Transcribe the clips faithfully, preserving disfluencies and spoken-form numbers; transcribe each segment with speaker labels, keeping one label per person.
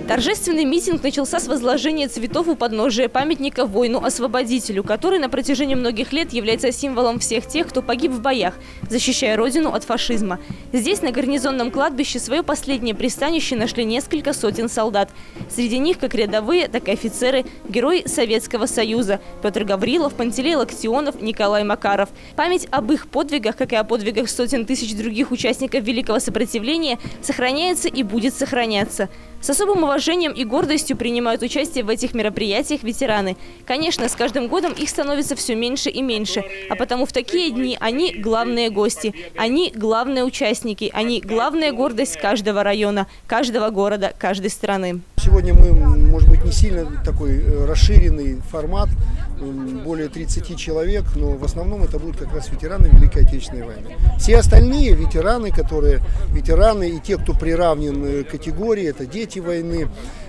Speaker 1: Торжественный митинг начался с возложения цветов у подножия памятника воину-освободителю, который на протяжении многих лет является символом всех тех, кто погиб в боях, защищая родину от фашизма. Здесь, на гарнизонном кладбище, свое последнее пристанище нашли несколько сотен солдат. Среди них как рядовые, так и офицеры, герои Советского Союза – Петр Гаврилов, Пантелей Локтионов, Николай Макаров. Память об их подвигах, как и о подвигах сотен тысяч других участников Великого сопротивления, сохраняется и будет сохраняться. С особым уважением и гордостью принимают участие в этих мероприятиях ветераны. Конечно, с каждым годом их становится все меньше и меньше, а потому в такие дни они главные гости, они главные участники, они главная гордость каждого района, каждого города, каждой страны.
Speaker 2: Сегодня мы, может быть, не сильно такой расширенный формат, более тридцати человек, но в основном это будут как раз ветераны Великой Отечественной войны. Все остальные ветераны, которые ветераны и те, кто приравнен к категории, это дети войны,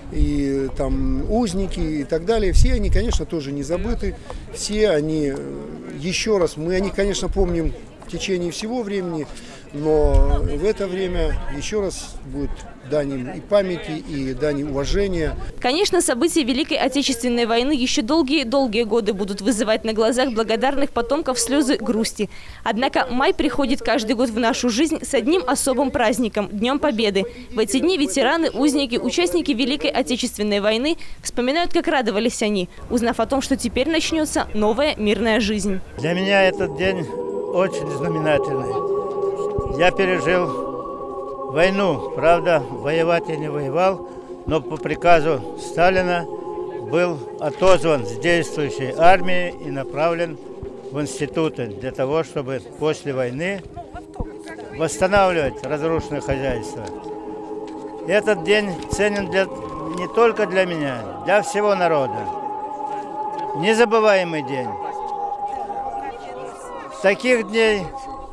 Speaker 2: и там узники и так далее, все они, конечно, тоже не забыты, все они, еще раз, мы о них, конечно, помним в течение всего времени, но в это время еще раз будет дань им и памяти, и дань уважения.
Speaker 1: Конечно, события Великой Отечественной войны еще долгие-долгие годы будут вызывать на глазах благодарных потомков слезы грусти. Однако май приходит каждый год в нашу жизнь с одним особым праздником – Днем Победы. В эти дни ветераны, узники, участники Великой Отечественной войны вспоминают, как радовались они, узнав о том, что теперь начнется новая мирная жизнь.
Speaker 3: Для меня этот день очень знаменательный. Я пережил войну, правда, воевать я не воевал, но по приказу Сталина был отозван с действующей армии и направлен в институты для того, чтобы после войны восстанавливать разрушенное хозяйство. Этот день ценен для, не только для меня, для всего народа. Незабываемый день. Таких дней,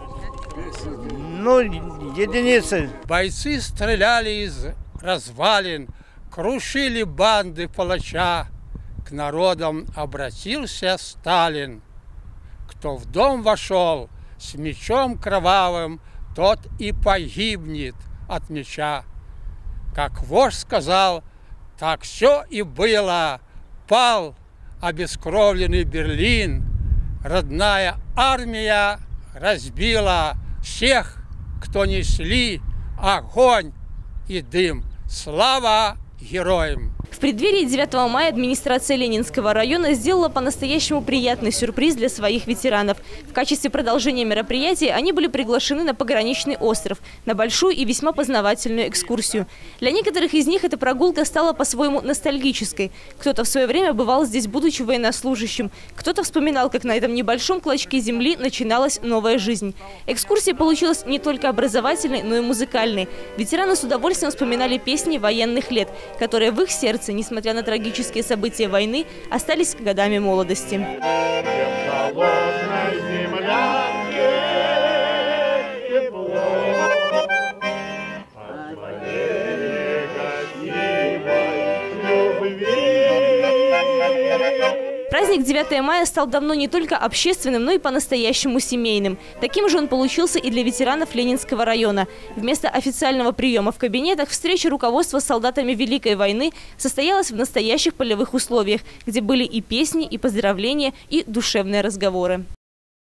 Speaker 3: ну, единицы.
Speaker 4: Бойцы стреляли из развалин, крушили банды палача. К народам обратился Сталин. Кто в дом вошел с мечом кровавым, тот и погибнет от меча. Как вождь сказал, так все и было. Пал обескровленный Берлин. Родная армия разбила всех, кто несли огонь и дым. Слава героям!
Speaker 1: В преддверии девятого мая администрация Ленинского района сделала по-настоящему приятный сюрприз для своих ветеранов. В качестве продолжения мероприятия они были приглашены на пограничный остров, на большую и весьма познавательную экскурсию. Для некоторых из них эта прогулка стала по-своему ностальгической. Кто-то в свое время бывал здесь, будучи военнослужащим. Кто-то вспоминал, как на этом небольшом клочке земли начиналась новая жизнь. Экскурсия получилась не только образовательной, но и музыкальной. Ветераны с удовольствием вспоминали песни военных лет, которые в их сердце, несмотря на трагические события войны, остались годами молодости. Праздник девятого мая стал давно не только общественным, но и по-настоящему семейным. Таким же он получился и для ветеранов Ленинского района. Вместо официального приема в кабинетах встреча руководства с солдатами Великой войны состоялась в настоящих полевых условиях, где были и песни, и поздравления, и душевные разговоры.